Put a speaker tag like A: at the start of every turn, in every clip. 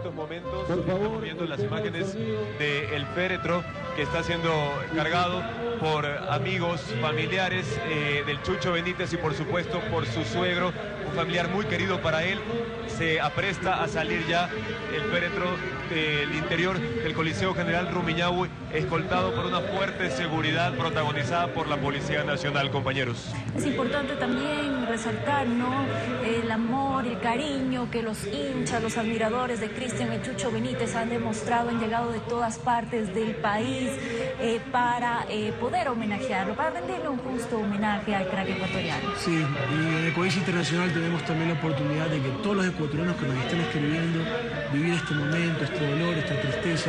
A: estos momentos estamos viendo las imágenes del féretro que está siendo cargado por amigos, familiares del Chucho Benítez y por supuesto por su suegro, un familiar muy querido para él. Se apresta a salir ya el féretro del interior del Coliseo General Rumiñahui, escoltado por una fuerte seguridad protagonizada por la Policía Nacional, compañeros.
B: Es importante también resaltar, ¿no?, el amor, el cariño que los hinchas, los admiradores de Cristian el Chucho Benítez han demostrado, han llegado de todas partes del país para poder homenajearlo, para rendirle un justo homenaje al crack ecuatoriano.
C: Sí, y en Ecoavisa Internacional tenemos también la oportunidad de que todos los ecuatorianos que nos están escribiendo, vivir este momento, este dolor, esta tristeza,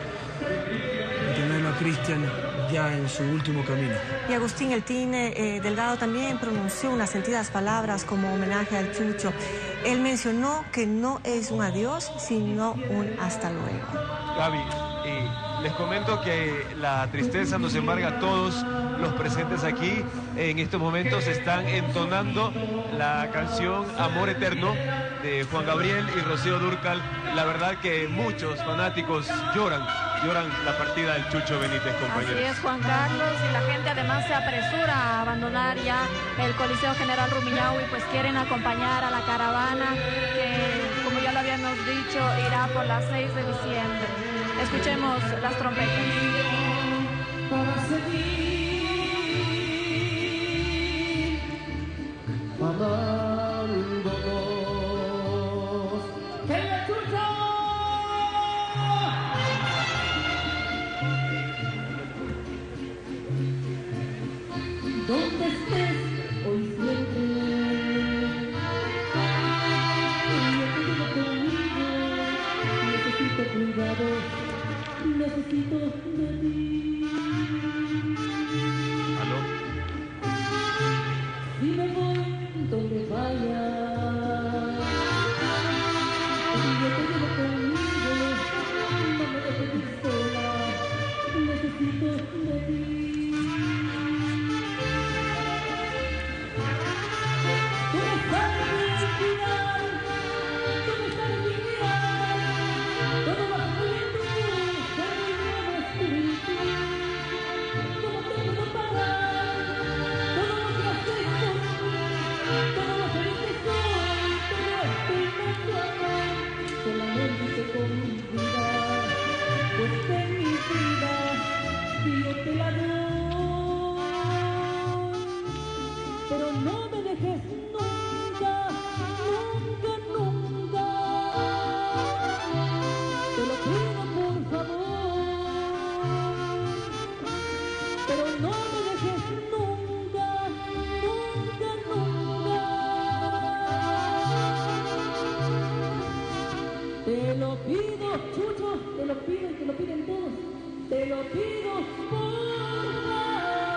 C: y tenerlo a Cristian ya en su último camino.
D: Y Agustín El Tine Delgado también pronunció unas sentidas palabras como homenaje al Chucho. Él mencionó que no es un adiós, sino un hasta luego.
A: Gaby, les comento que la tristeza nos embarga a todos los presentes aquí. En estos momentos están entonando la canción Amor Eterno de Juan Gabriel y Rocío Dúrcal. La verdad que muchos fanáticos lloran la partida del Chucho Benítez, compañeros.
E: Así es, Juan Carlos, y la gente además se apresura a abandonar ya el Coliseo General Rumiñahui, pues quieren acompañar a la caravana que, como ya lo habíamos dicho, irá por las 6 de diciembre. Escuchemos las trompetas.
F: Para seguir amándonos. ¡El Chucho! Donde estés hoy siempre, yo te digo conmigo, necesito cuidado, necesito de ti.
A: ¿Aló?
F: Si me voy donde vaya, yo te llevo conmigo, no me dejes ir sola, necesito de ti. Tú me sabes guiar, tú me sabes guiar, todo va fluyendo, se me lleva espíritu. Todo te puedo pagar, todo lo que haces por mí, todo lo feliz que soy, todo esto inmenso amor, solamente con mi vida, pues de mi vida yo te la doy, pero no me dejes nunca, nunca, nunca, te lo pido por favor, pero no me dejes nunca, nunca, nunca. Te lo pido, Chucho, te lo pido y te lo piden todos. Te lo pido por favor.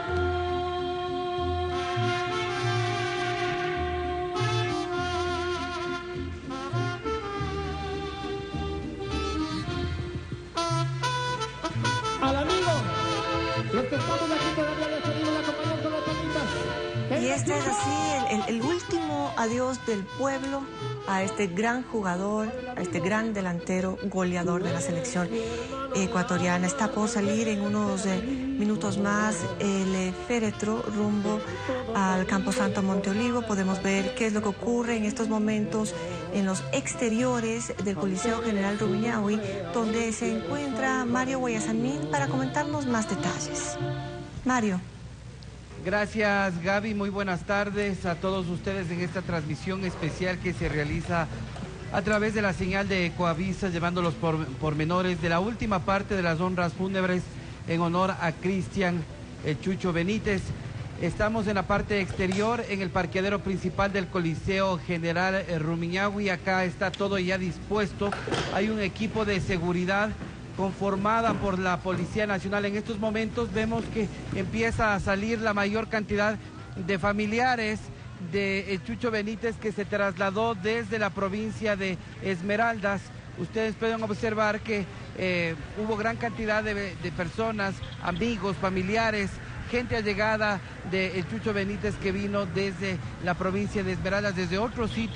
F: Al amigo, los que estamos aquí todavía les pedimos la compañía con las palmitas.
D: Y este es así el último adiós del pueblo a este gran jugador, a este gran delantero goleador de la selección ecuatoriana. Está por salir en unos minutos más el féretro rumbo al Camposanto Monte Olivo. Podemos ver qué es lo que ocurre en estos momentos en los exteriores del Coliseo General Rumiñahui, donde se encuentra Mario Guayasamín para comentarnos más detalles. Mario.
G: Gracias, Gaby. Muy buenas tardes a todos ustedes en esta transmisión especial que se realiza a través de la señal de Ecoavisa, llevando los pormenores de la última parte de las honras fúnebres en honor a Cristian el Chucho Benítez. Estamos en la parte exterior, en el parqueadero principal del Coliseo General Rumiñahui. Acá está todo ya dispuesto. Hay un equipo de seguridad conformada por la Policía Nacional. En estos momentos vemos que empieza a salir la mayor cantidad de familiares de Chucho Benítez, que se trasladó desde la provincia de Esmeraldas. Ustedes pueden observar que hubo gran cantidad de personas, amigos, familiares, gente allegada de Chucho Benítez que vino desde la provincia de Esmeraldas, desde otros sitios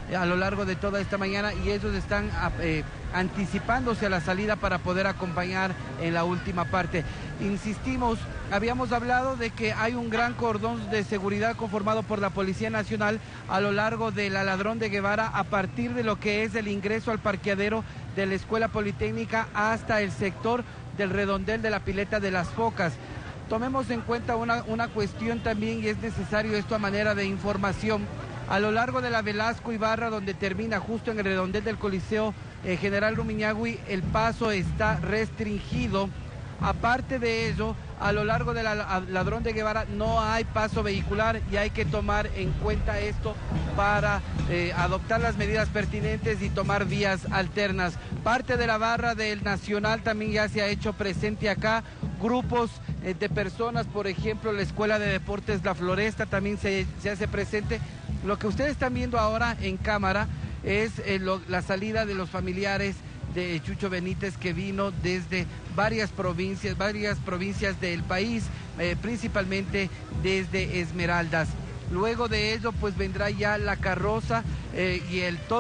G: a lo largo de toda esta mañana y ellos están anticipándose a la salida para poder acompañar en la última parte. Insistimos, habíamos hablado de que hay un gran cordón de seguridad conformado por la Policía Nacional a lo largo de la Ladrón de Guevara, a partir de lo que es el ingreso al parqueadero de la Escuela Politécnica hasta el sector del redondel de la Pileta de las Focas. Tomemos en cuenta una cuestión también, y es necesario esto a manera de información. A lo largo de la Velasco Ibarra, donde termina justo en el redondel del Coliseo General Rumiñahui, el paso está restringido. Aparte de ello, a lo largo de la Ladrón de Guevara no hay paso vehicular y hay que tomar en cuenta esto para adoptar las medidas pertinentes y tomar vías alternas. Parte de la barra del Nacional también ya se ha hecho presente acá. Grupos de personas, por ejemplo, la Escuela de Deportes La Floresta también se hace presente. Lo que ustedes están viendo ahora en cámara es la salida de los familiares de Chucho Benítez, que vino desde varias provincias del país, principalmente desde Esmeraldas. Luego de ello, pues vendrá ya la carroza y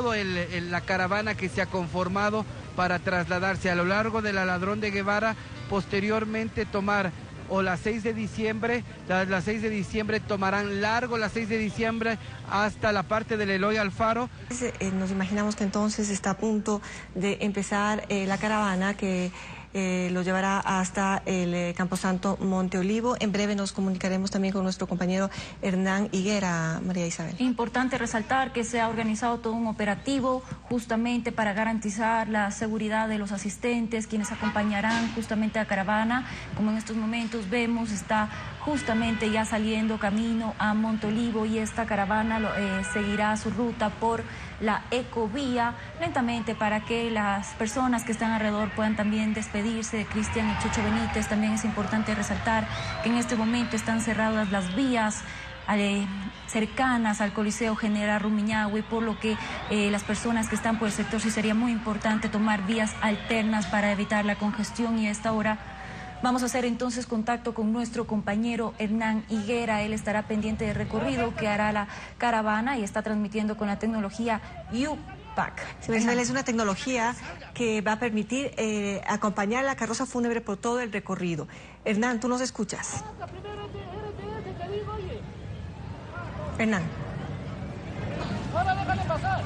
G: la caravana que se ha conformado para trasladarse a lo largo de la Ladrón de Guevara, posteriormente tomar o las 6 de diciembre, las 6 de diciembre tomarán largo las 6 de diciembre hasta la parte del Eloy Alfaro.
D: Nos imaginamos que entonces está a punto de empezar la caravana que lo llevará hasta el Camposanto Monte Olivo. En breve nos comunicaremos también con nuestro compañero Hernán Higuera, María Isabel.
B: Importante resaltar que se ha organizado todo un operativo justamente para garantizar la seguridad de los asistentes, quienes acompañarán justamente a caravana. Como en estos momentos vemos, está justamente ya saliendo camino a Monte Olivo y esta caravana seguirá su ruta por la ecovía lentamente para que las personas que están alrededor puedan también despedirse de Cristian y Chucho Benítez. También es importante resaltar que en este momento están cerradas las vías cercanas al Coliseo General Rumiñahui, por lo que las personas que están por el sector sí sería muy importante tomar vías alternas para evitar la congestión. Y a esta hora vamos a hacer entonces contacto con nuestro compañero Hernán Higuera. Él estará pendiente del recorrido que hará la caravana y está transmitiendo con la tecnología UPAC.
D: Sí, es una tecnología que va a permitir acompañar la carroza fúnebre por todo el recorrido. Hernán, ¿tú nos escuchas? Hernán.
F: Ahora déjale pasar.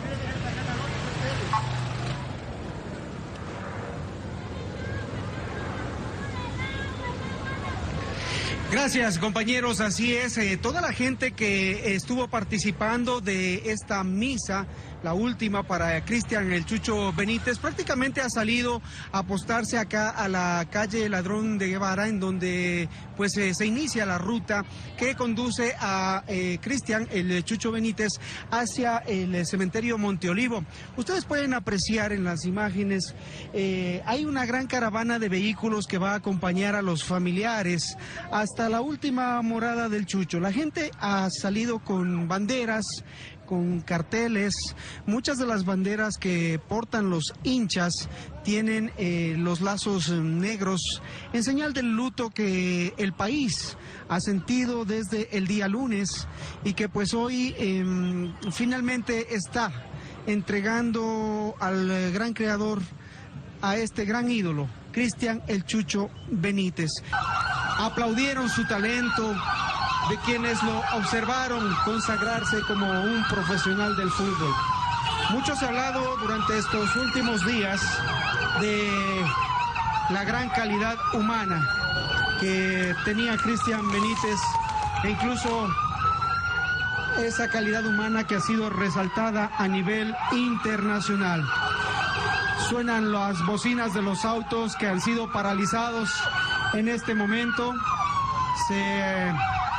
H: Gracias, compañeros. Así es, toda la gente que estuvo participando de esta misa, la última para Cristian el Chucho Benítez, prácticamente ha salido a apostarse acá a la calle Ladrón de Guevara, en donde pues se inicia la ruta que conduce a Cristian el Chucho Benítez hacia el cementerio Monte Olivo. Ustedes pueden apreciar en las imágenes, hay una gran caravana de vehículos que va a acompañar a los familiares hasta la última morada del Chucho. La gente ha salido con banderas, con carteles. Muchas de las banderas que portan los hinchas tienen los lazos negros en señal del luto que el país ha sentido desde el día lunes y que pues hoy finalmente está entregando al gran creador, a este gran ídolo, Cristian el Chucho Benítez. Aplaudieron su talento de quienes lo observaron consagrarse como un profesional del fútbol. Mucho se ha hablado durante estos últimos días de la gran calidad humana que tenía Cristian Benítez, e incluso esa calidad humana que ha sido resaltada a nivel internacional. Suenan las bocinas de los autos que han sido paralizados en este momento. Se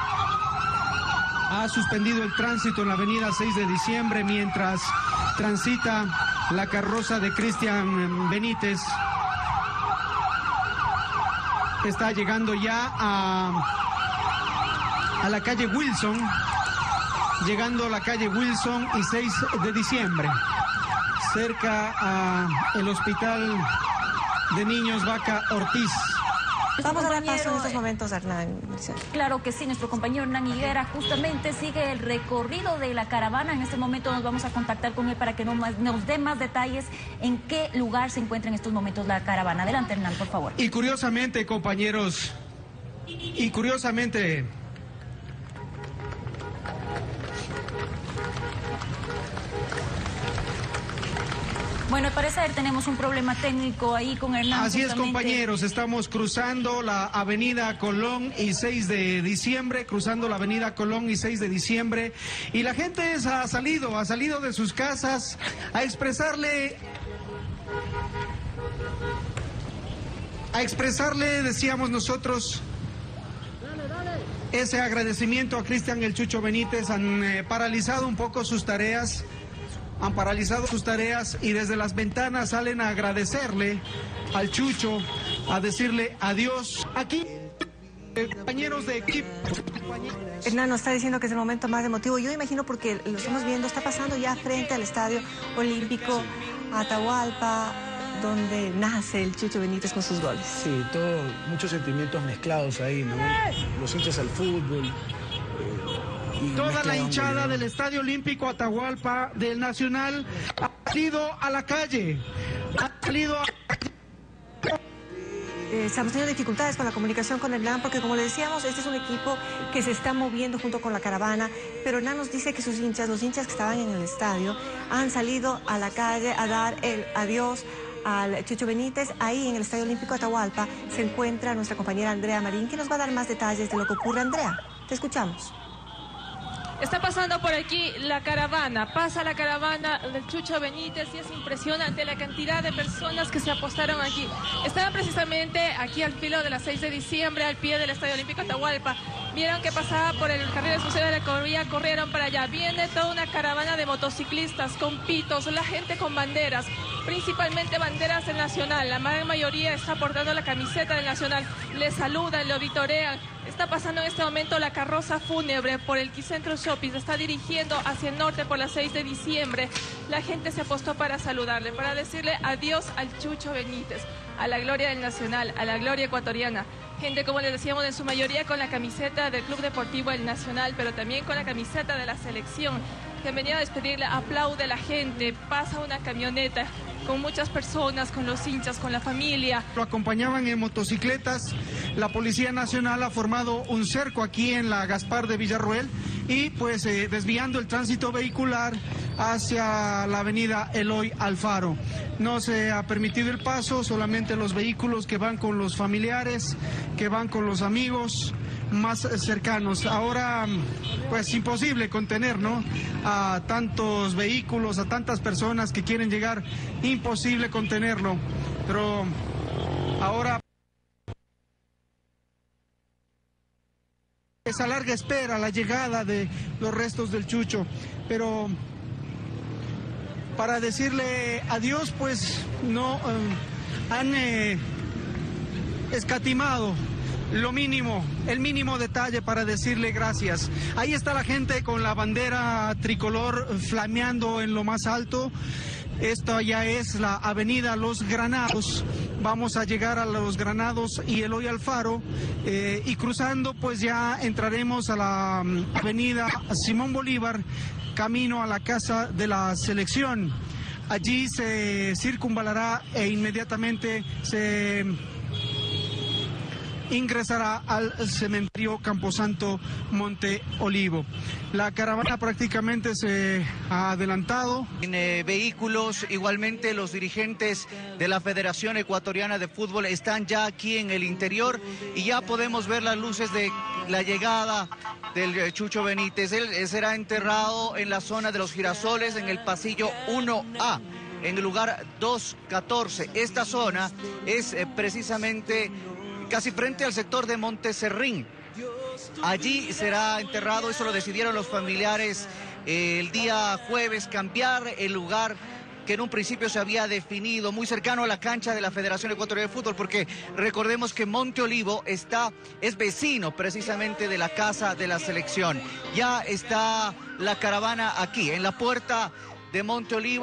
H: ha suspendido el tránsito en la avenida 6 de diciembre mientras transita la carroza de Cristian Benítez. Está llegando ya a la calle Wilson, llegando a la calle Wilson y 6 de diciembre, cerca al hospital de niños Vaca Ortiz.
D: Vamos a dar paso en
B: compañero,
D: estos momentos a Hernán.
B: Claro que sí, nuestro compañero Hernán Higuera justamente sigue el recorrido de la caravana. En este momento nos vamos a contactar con él para que nos dé más detalles en qué lugar se encuentra en estos momentos la caravana. Adelante, Hernán, por favor.
H: Y curiosamente, compañeros,
B: Bueno, al parecer tenemos un problema técnico ahí con Hernán.
H: así es,
B: justamente.
H: compañeros, estamos cruzando la avenida Colón y 6 de diciembre, y la gente ha salido de sus casas a expresarle, decíamos nosotros, ese agradecimiento a Cristian El Chucho Benítez. Han paralizado un poco sus tareas. Y desde las ventanas salen a agradecerle al Chucho, a decirle adiós. Aquí, compañeros de equipo.
D: Hernán nos está diciendo que es el momento más emotivo. Yo imagino porque lo estamos viendo, está pasando ya frente al Estadio Olímpico Atahualpa, donde nace el Chucho Benítez con sus goles.
C: Sí, muchos sentimientos mezclados ahí, ¿no? Los hinchas al fútbol.
H: Toda la hinchada del Estadio Olímpico Atahualpa del Nacional ha salido a la calle.
D: Estamos teniendo dificultades con la comunicación con Hernán porque, como le decíamos, este es un equipo que se está moviendo junto con la caravana, pero Hernán nos dice que los hinchas que estaban en el estadio, han salido a la calle a dar el adiós al Chucho Benítez. Ahí en el Estadio Olímpico Atahualpa se encuentra nuestra compañera Andrea Marín, que nos va a dar más detalles de lo que ocurre. Andrea, te escuchamos.
I: Está pasando por aquí la caravana, pasa la caravana del Chucho Benítez y es impresionante la cantidad de personas que se apostaron aquí. Estaban precisamente aquí al filo de las 6 de diciembre, al pie del Estadio Olímpico Atahualpa. Vieron que pasaba por el carril exclusivo de la Corvía, corrieron para allá. Viene toda una caravana de motociclistas con pitos, la gente con banderas, principalmente banderas del Nacional. La gran mayoría está portando la camiseta del Nacional, le saludan, lo vitorean. Está pasando en este momento la carroza fúnebre por el Quicentro Shopping, se está dirigiendo hacia el norte por las 6 de diciembre. La gente se apostó para saludarle, para decirle adiós al Chucho Benítez, a la gloria del Nacional, a la gloria ecuatoriana. Gente, como les decíamos, en su mayoría con la camiseta del Club Deportivo El Nacional, pero también con la camiseta de la selección, que venía a despedirle. Aplaude la gente, pasa una camioneta con muchas personas, con los hinchas, con la familia.
H: Lo acompañaban en motocicletas. La Policía Nacional ha formado un cerco aquí en la Gaspar de Villarroel y pues desviando el tránsito vehicular hacia la avenida Eloy Alfaro. No se ha permitido el paso, solamente los vehículos que van con los familiares, que van con los amigos más cercanos. Ahora pues imposible contener, ¿no?, a tantos vehículos, a tantas personas que quieren llegar, imposible contenerlo, pero ahora esa larga espera, la llegada de los restos del Chucho, pero para decirle adiós pues no han escatimado lo mínimo, el mínimo detalle para decirle gracias. Ahí está la gente con la bandera tricolor flameando en lo más alto. Esto ya es la avenida Los Granados. Vamos a llegar a Los Granados y Eloy Alfaro y cruzando pues ya entraremos a la avenida Simón Bolívar, camino a la Casa de la Selección. Allí se circunvalará e inmediatamente se ingresará al cementerio Camposanto Monte Olivo. La caravana prácticamente se ha adelantado.
J: En vehículos, igualmente los dirigentes de la Federación Ecuatoriana de Fútbol están ya aquí en el interior y ya podemos ver las luces de la llegada del Chucho Benítez. Él será enterrado en la zona de los Girasoles, en el pasillo 1A, en el lugar 214. Esta zona es precisamente casi frente al sector de Monteserrín. Allí será enterrado, eso lo decidieron los familiares el día jueves, cambiar el lugar que en un principio se había definido, muy cercano a la cancha de la Federación Ecuatoriana de Fútbol, porque recordemos que Monte Olivo es vecino precisamente de la Casa de la Selección. Ya está la caravana aquí, en la puerta de Monte Olivo,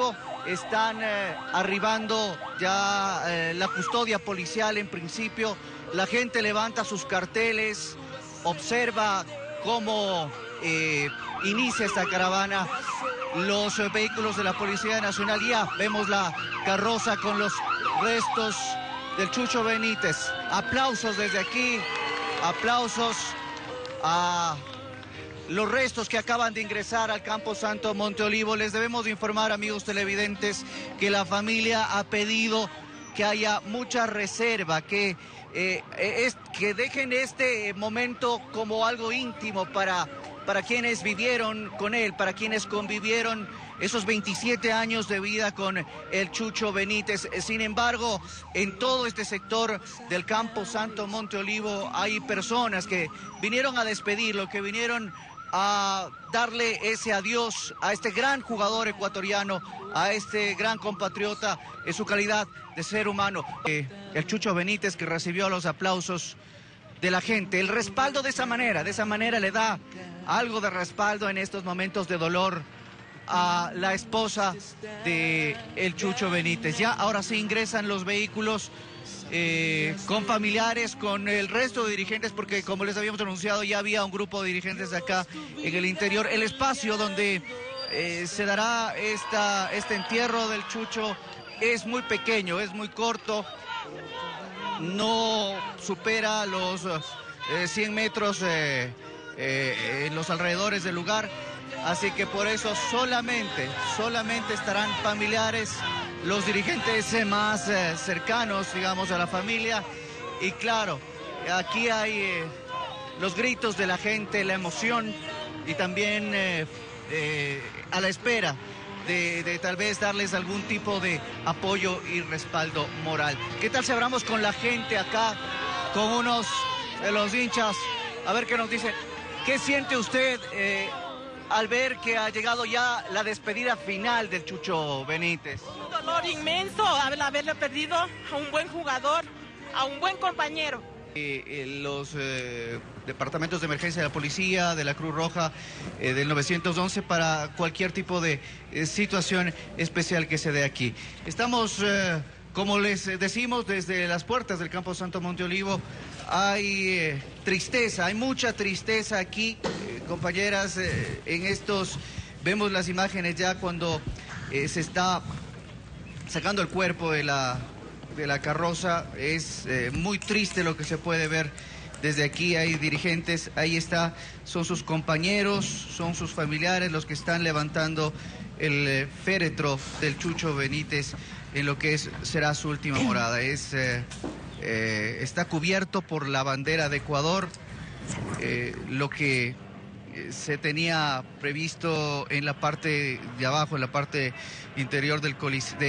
J: están arribando ya la custodia policial en principio. La gente levanta sus carteles, observa cómo inicia esta caravana. Los vehículos de la Policía Nacional, ya vemos la carroza con los restos del Chucho Benítez. Aplausos desde aquí, aplausos a los restos que acaban de ingresar al Camposanto Monte Olivo. Les debemos informar, amigos televidentes, que la familia ha pedido que haya mucha reserva, que dejen este momento como algo íntimo para quienes vivieron con él, para quienes convivieron esos 27 años de vida con el Chucho Benítez. Sin embargo, en todo este sector del Camposanto Monte Olivo hay personas que vinieron a despedirlo, que vinieron a darle ese adiós a este gran jugador ecuatoriano, a este gran compatriota en su calidad de ser humano. El Chucho Benítez, que recibió los aplausos de la gente, el respaldo de esa manera le da algo de respaldo en estos momentos de dolor a la esposa de el Chucho Benítez. Ya ahora sí ingresan los vehículos con familiares, con el resto de dirigentes, porque como les habíamos anunciado, ya había un grupo de dirigentes acá en el interior. El espacio donde se dará este entierro del Chucho es muy pequeño, es muy corto, no supera los 100 metros en los alrededores del lugar, así que por eso solamente estarán familiares, los dirigentes más cercanos, digamos, a la familia. Y claro, aquí hay los gritos de la gente, la emoción, y también a la espera de tal vez darles algún tipo de apoyo y respaldo moral. ¿Qué tal si hablamos con la gente acá, con unos de los hinchas? A ver qué nos dicen. ¿Qué siente usted al ver que ha llegado ya la despedida final del Chucho Benítez?
K: Un dolor inmenso al haberle perdido a un buen jugador, a un buen compañero.
J: Los departamentos de emergencia de la policía, de la Cruz Roja, del 911, para cualquier tipo de situación especial que se dé aquí. Estamos, como les decimos, desde las puertas del Camposanto Monte Olivo. Hay tristeza, hay mucha tristeza aquí, compañeras. Vemos las imágenes ya cuando se está sacando el cuerpo de la carroza. Es muy triste lo que se puede ver desde aquí. Hay dirigentes, ahí está, son sus compañeros, son sus familiares los que están levantando el féretro del Chucho Benítez en lo que será su última morada. Está cubierto por la bandera de Ecuador, lo que se tenía previsto en la parte de abajo, en la parte interior del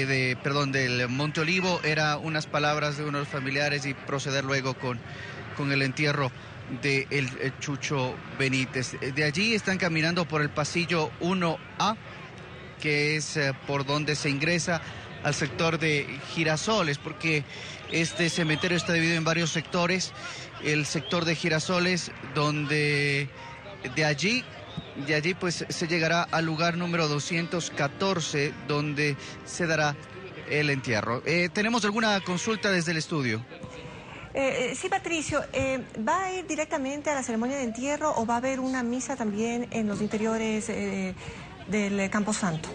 J: Monte Olivo, era unas palabras de unos familiares y proceder luego con el entierro de el Chucho Benítez. De allí están caminando por el pasillo 1A, que es por donde se ingresa al sector de Girasoles, porque este cementerio está dividido en varios sectores. El sector de Girasoles, donde de allí pues se llegará al lugar número 214, donde se dará el entierro. ¿Tenemos alguna consulta desde el estudio?
D: Sí, Patricio, ¿va a ir directamente a la ceremonia de entierro o va a haber una misa también en los interiores del Camposanto?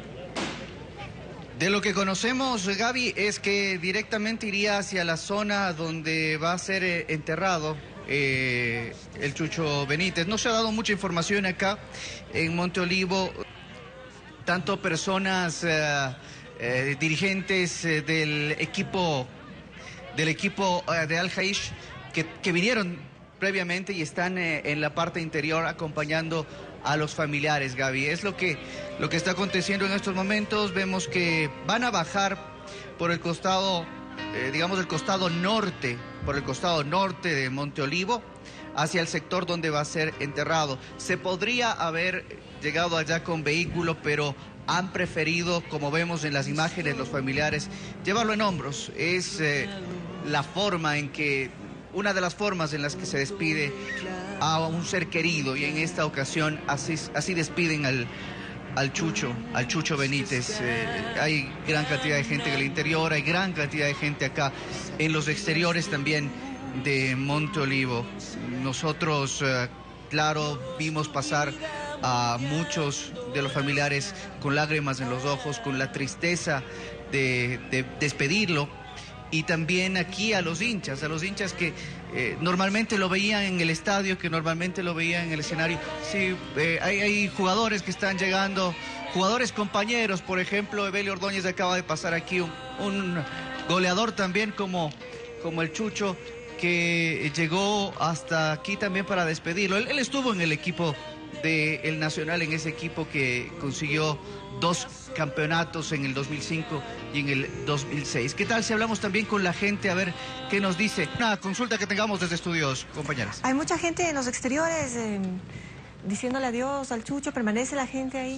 J: De lo que conocemos, Gaby, es que directamente iría hacia la zona donde va a ser enterrado el Chucho Benítez. No se ha dado mucha información acá en Monte Olivo. Tanto personas, dirigentes del equipo de Al Jaish que vinieron previamente y están en la parte interior acompañando a los familiares, Gaby. Es lo que está aconteciendo en estos momentos. Vemos que van a bajar por el costado, digamos, el costado norte, por el costado norte de Monte Olivo, hacia el sector donde va a ser enterrado. Se podría haber llegado allá con vehículo, pero han preferido, como vemos en las imágenes, los familiares, llevarlo en hombros. Es una de las formas en las que se despide a un ser querido, y en esta ocasión así despiden al Chucho Benítez. Hay gran cantidad de gente en el interior, hay gran cantidad de gente acá en los exteriores también de Monte Olivo. Nosotros, claro, vimos pasar a muchos de los familiares con lágrimas en los ojos, con la tristeza de despedirlo, y también aquí a los hinchas que normalmente lo veían en el estadio, que normalmente lo veían en el escenario. Sí, hay jugadores que están llegando, jugadores compañeros, por ejemplo, Evelio Ordóñez acaba de pasar aquí, un goleador también como el Chucho, que llegó hasta aquí también para despedirlo. Él estuvo en el equipo del Nacional, en ese equipo que consiguió 2 campeonatos en el 2005 y en el 2006. ¿Qué tal si hablamos también con la gente a ver qué nos dice? Una consulta que tengamos desde estudios, compañeras.
D: Hay mucha gente en los exteriores diciéndole adiós al Chucho. ¿Permanece la gente ahí?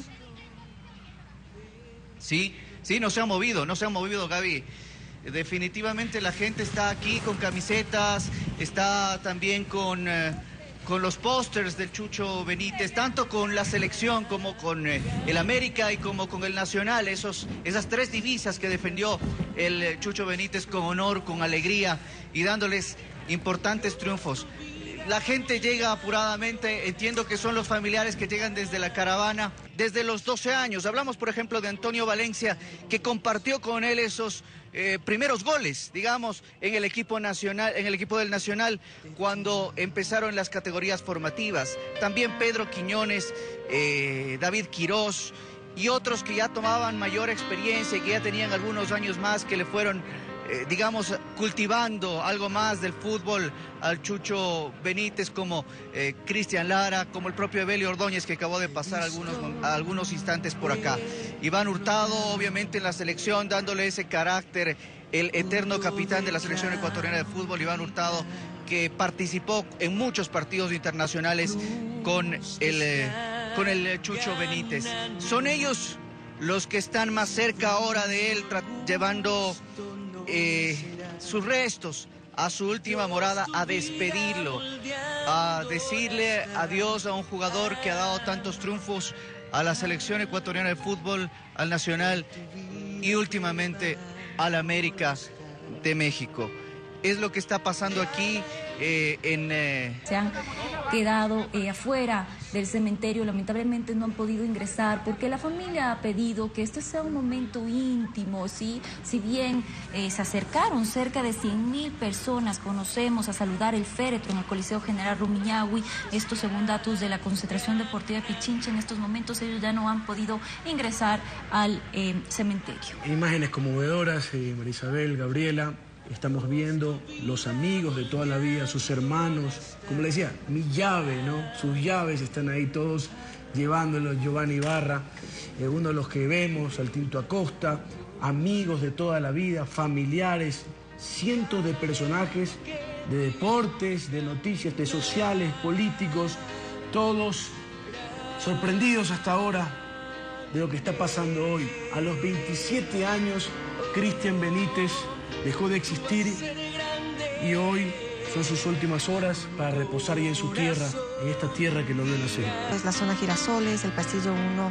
J: Sí, no se ha movido, Gaby. Definitivamente la gente está aquí con camisetas, está también con los pósters del Chucho Benítez, tanto con la selección como con el América y como con el Nacional, esas 3 divisas que defendió el Chucho Benítez con honor, con alegría y dándoles importantes triunfos. La gente llega apuradamente, entiendo que son los familiares que llegan desde la caravana, desde los 12 años. Hablamos, por ejemplo, de Antonio Valencia, que compartió con él esos primeros goles, digamos, en el equipo nacional, en el equipo del Nacional, cuando empezaron las categorías formativas. También Pedro Quiñones, David Quirós y otros que ya tomaban mayor experiencia y que ya tenían algunos años más, que le fueron digamos, cultivando algo más del fútbol al Chucho Benítez, como Cristian Lara, como el propio Evelio Ordóñez, que acabó de pasar algunos instantes por acá. Iván Hurtado, obviamente, en la selección, dándole ese carácter, el eterno capitán de la selección ecuatoriana de fútbol, Iván Hurtado, que participó en muchos partidos internacionales con el Chucho Benítez. Son ellos los que están más cerca ahora de él, llevando sus restos a su última morada, a despedirlo, a decirle adiós a un jugador que ha dado tantos triunfos a la selección ecuatoriana de fútbol, al Nacional y últimamente al América de México. Es lo que está pasando aquí
B: Se han quedado afuera del cementerio, lamentablemente no han podido ingresar porque la familia ha pedido que este sea un momento íntimo, ¿sí? Si bien se acercaron cerca de 100.000 personas, conocemos, a saludar el féretro en el Coliseo General Rumiñahui, esto según datos de la Concentración Deportiva de Pichincha, en estos momentos ellos ya no han podido ingresar al cementerio.
C: Imágenes conmovedoras, Marisabel, Gabriela. Estamos viendo los amigos de toda la vida, sus hermanos, como le decía, mi llave, ¿no? Sus llaves están ahí todos llevándolos, Giovanni Ibarra, uno de los que vemos, al Tinto Acosta, amigos de toda la vida, familiares, cientos de personajes de deportes, de noticias, de sociales, políticos, todos sorprendidos hasta ahora de lo que está pasando hoy. A los 27 años, Cristian Benítez dejó de existir y hoy son sus últimas horas para reposar ya en su tierra, en esta tierra que lo vio nacer.
D: Es la zona Girasoles, el pasillo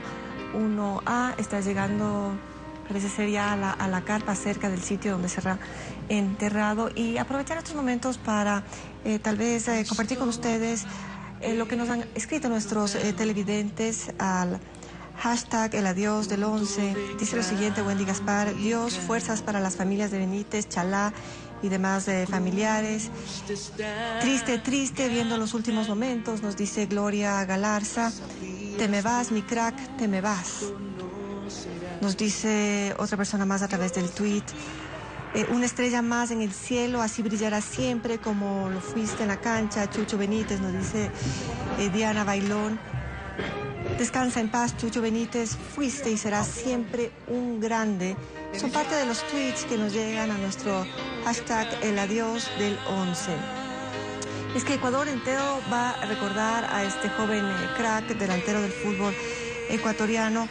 D: 1A, está llegando, parece ser ya a la carpa cerca del sitio donde será enterrado, y aprovechar estos momentos para tal vez compartir con ustedes lo que nos han escrito nuestros televidentes al hashtag el adiós del 11. Dice lo siguiente, Wendy Gaspar: Dios, fuerzas para las familias de Benítez, Chalá y demás familiares. Triste, viendo los últimos momentos, nos dice Gloria Galarza. Te me vas, mi crack, te me vas. Nos dice otra persona más a través del tweet. Una estrella más en el cielo, así brillará siempre como lo fuiste en la cancha, Chucho Benítez, nos dice Diana Bailón. Descansa en paz, Chucho Benítez, fuiste y serás siempre un grande. Son parte de los tweets que nos llegan a nuestro hashtag el adiós del 11. Es que Ecuador entero va a recordar a este joven crack delantero del fútbol ecuatoriano,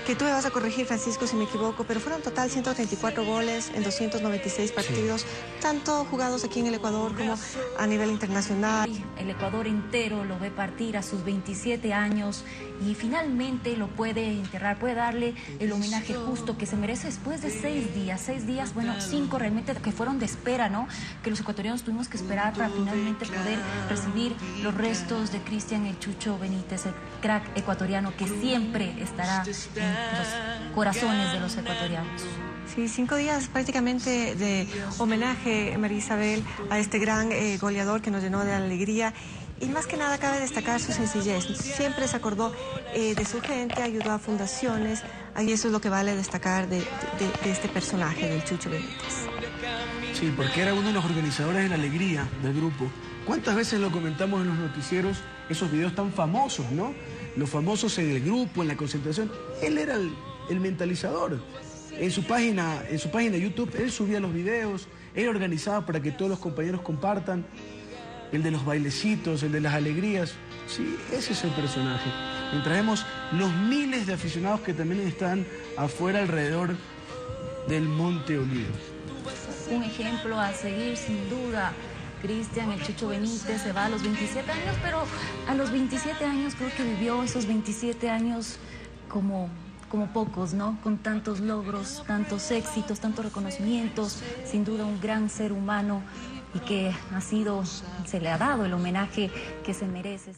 D: que tú me vas a corregir, Francisco, si me equivoco, pero fueron total 134 goles en 296 partidos, tanto jugados aquí en el Ecuador como a nivel internacional.
B: El Ecuador entero lo ve partir a sus 27 años y finalmente lo puede enterrar, puede darle el homenaje justo que se merece después de 6 días, bueno, 5 realmente que fueron de espera, ¿no? Que los ecuatorianos tuvimos que esperar para finalmente poder recibir los restos de Cristian el Chucho Benítez, el crack ecuatoriano que siempre estará en los corazones de los ecuatorianos.
D: Sí, 5 días prácticamente de homenaje, María Isabel, a este gran goleador que nos llenó de alegría. Y más que nada cabe destacar su sencillez. Siempre se acordó de su gente, ayudó a fundaciones, y eso es lo que vale destacar de este personaje, del Chucho Benítez.
C: Sí, porque era uno de los organizadores de la alegría del grupo. ¿Cuántas veces lo comentamos en los noticieros, esos videos tan famosos, ¿no? Los famosos en el grupo, en la concentración. Él era el mentalizador. En su página de YouTube, él subía los videos, él organizaba para que todos los compañeros compartan. El de los bailecitos, el de las alegrías. Sí, ese es el personaje. Mientras vemos los miles de aficionados que también están afuera alrededor del Monte Olivos.
B: Un ejemplo a seguir sin duda. Cristian el Chucho Benítez se va a los 27 años, pero a los 27 años creo que vivió esos 27 años como pocos, ¿no? Con tantos logros, tantos éxitos, tantos reconocimientos, sin duda un gran ser humano y que se le ha dado el homenaje que se merece.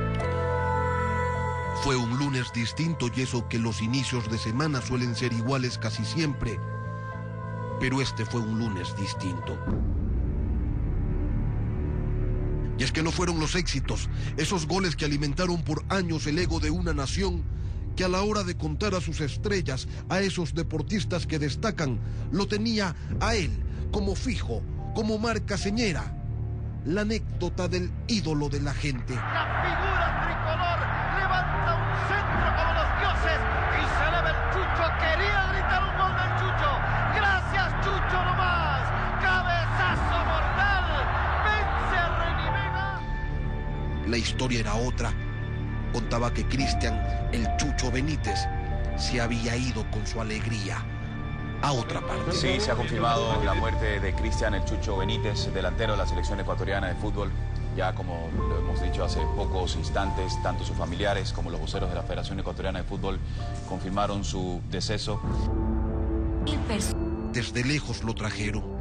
L: Fue un lunes distinto y eso que los inicios de semana suelen ser iguales casi siempre, pero este fue un lunes distinto. Y es que no fueron los éxitos, esos goles que alimentaron por años el ego de una nación, que a la hora de contar a sus estrellas, a esos deportistas que destacan, lo tenía a él como fijo, como marca señera, la anécdota del ídolo de la gente.
M: La figura tricolor levanta un centro como los dioses y se eleva el Chucho. Quería gritar un gol del Chucho. Gracias, Chucho, nomás. Cabezazo mortal. Vence a Renimega.
L: La historia era otra. Contaba que Cristian el Chucho Benítez se había ido con su alegría a otra parte.
N: Sí, se ha confirmado la muerte de Cristian el Chucho Benítez, delantero de la selección ecuatoriana de fútbol. Ya como lo hemos dicho hace pocos instantes, tanto sus familiares como los voceros de la Federación Ecuatoriana de Fútbol confirmaron su deceso.
L: Desde lejos lo trajeron.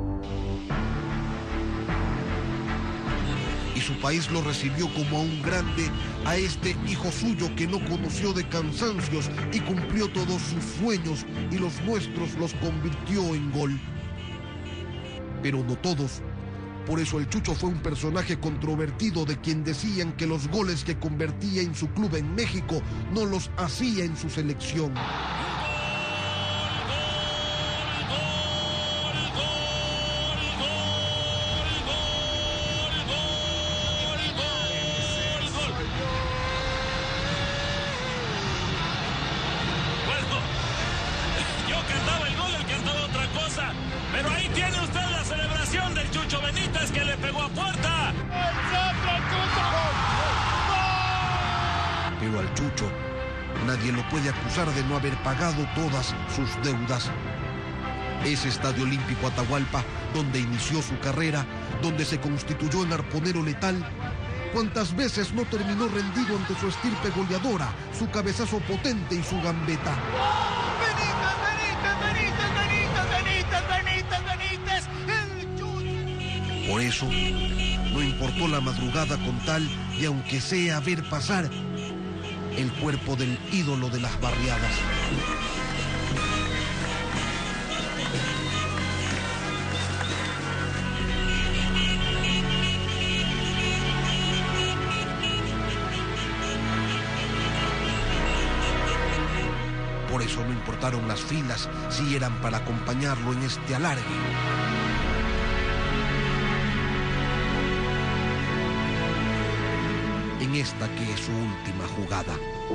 L: Y su país lo recibió como a un grande, a este hijo suyo que no conoció de cansancios y cumplió todos sus sueños y los nuestros los convirtió en gol. Pero no todos. Por eso el Chucho fue un personaje controvertido de quien decían que los goles que convertía en su club en México no los hacía en su selección.
O: Pero ahí tiene usted la celebración del Chucho Benítez que le pegó a puerta.
L: Pero al Chucho nadie lo puede acusar de no haber pagado todas sus deudas. Ese Estadio Olímpico Atahualpa, donde inició su carrera, donde se constituyó en arponero letal, ¿cuántas veces no terminó rendido ante su estirpe goleadora, su cabezazo potente y su gambeta? Por eso, no importó la madrugada con tal de, aunque sea ver pasar, el cuerpo del ídolo de las barriadas. Por eso no importaron las filas si eran para acompañarlo en este alargue. En esta que es su última jugada.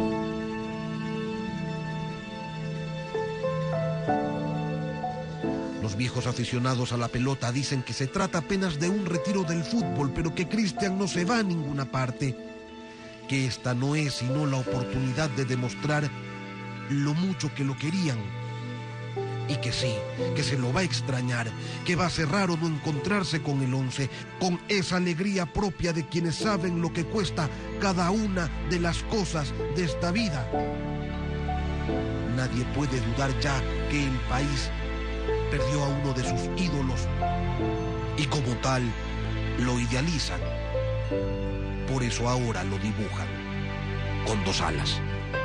L: Los viejos aficionados a la pelota dicen que se trata apenas de un retiro del fútbol, pero que Cristian no se va a ninguna parte, que esta no es sino la oportunidad de demostrar lo mucho que lo querían. Y que sí, que se lo va a extrañar, que va a ser raro no encontrarse con el 11, con esa alegría propia de quienes saben lo que cuesta cada una de las cosas de esta vida. Nadie puede dudar ya que el país perdió a uno de sus ídolos y como tal lo idealizan. Por eso ahora lo dibujan con 2 alas.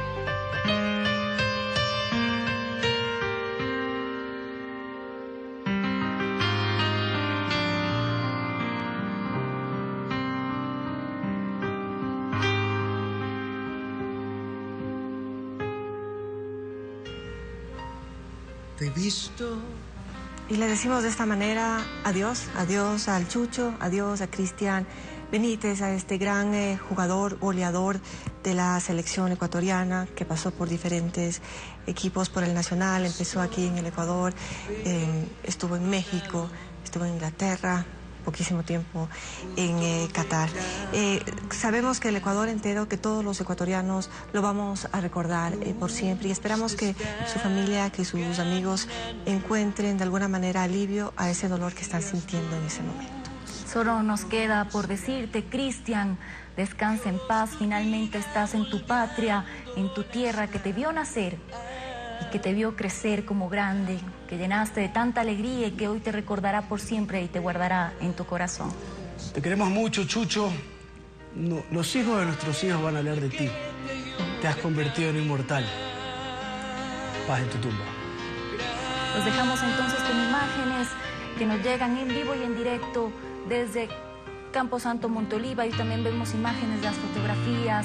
D: Te he visto. Y le decimos de esta manera adiós, adiós al Chucho, adiós a Cristian Benítez, a este gran jugador, goleador de la selección ecuatoriana que pasó por diferentes equipos por el Nacional, empezó aquí en el Ecuador, estuvo en México, estuvo en Inglaterra, poquísimo tiempo en Qatar. Sabemos que el Ecuador entero, que todos los ecuatorianos lo vamos a recordar por siempre y esperamos que su familia, que sus amigos encuentren de alguna manera alivio a ese dolor que están sintiendo en ese momento.
B: Solo nos queda por decirte, Cristian, descansa en paz, finalmente estás en tu patria, en tu tierra que te vio nacer y que te vio crecer como grande, que llenaste de tanta alegría y que hoy te recordará por siempre y te guardará en tu corazón.
C: Te queremos mucho, Chucho. No, los hijos de nuestros hijos van a hablar de ti. Te has convertido en inmortal. Paz en tu tumba.
B: Los dejamos entonces con imágenes que nos llegan en vivo y en directo desde Campo Santo, Montoliva, y también vemos imágenes de las fotografías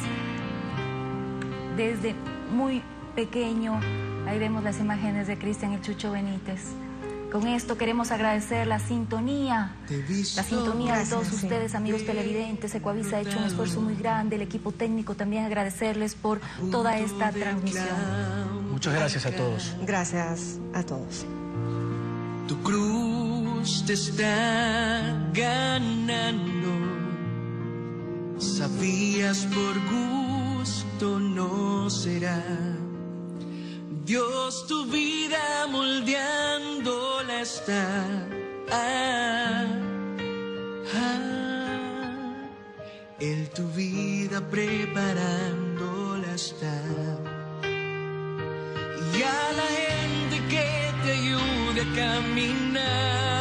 B: desde muy pequeño. Ahí vemos las imágenes de Cristian el Chucho Benítez. Con esto queremos agradecer la sintonía de todos ustedes, amigos televidentes. Ecuavisa ha hecho un esfuerzo muy grande, el equipo técnico también agradecerles por toda esta transmisión.
C: Muchas gracias a todos.
D: Gracias a todos.
P: Tu cruz te está ganando, sabías por gusto no será. Dios tu vida moldeándola está. Él tu vida preparándola está. Y a la gente que te ayude a caminar,